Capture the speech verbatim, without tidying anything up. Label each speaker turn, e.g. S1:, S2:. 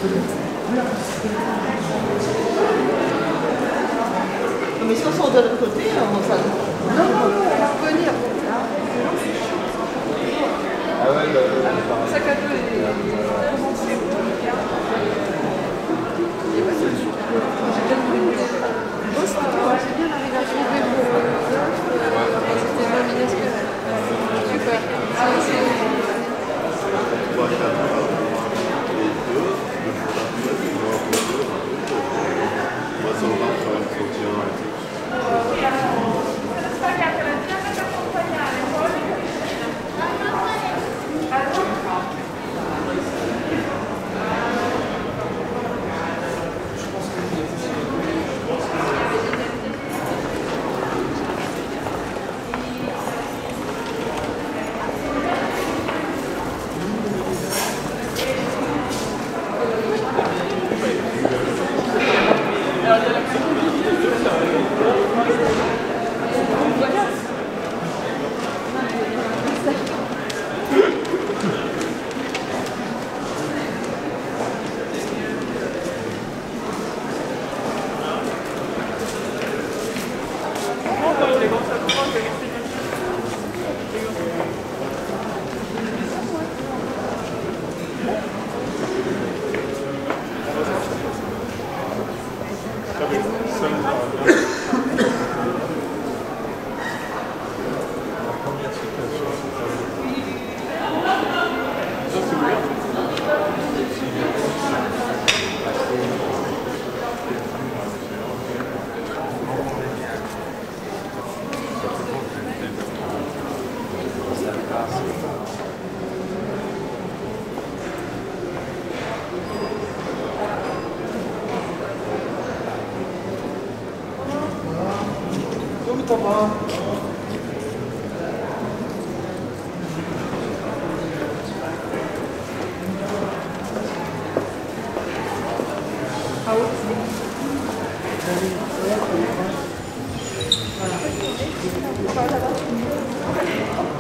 S1: Mais si on sort de l'autre côté, on va...
S2: Non, non, non, on va revenir.
S3: Ah ouais, le, le
S2: sac à dos est commencé. Il est passé dessus. J'ai bien trouvé. J'ai bien arrivé à trouver pour l'autre. C'était même inespéré. Super. Ah oui.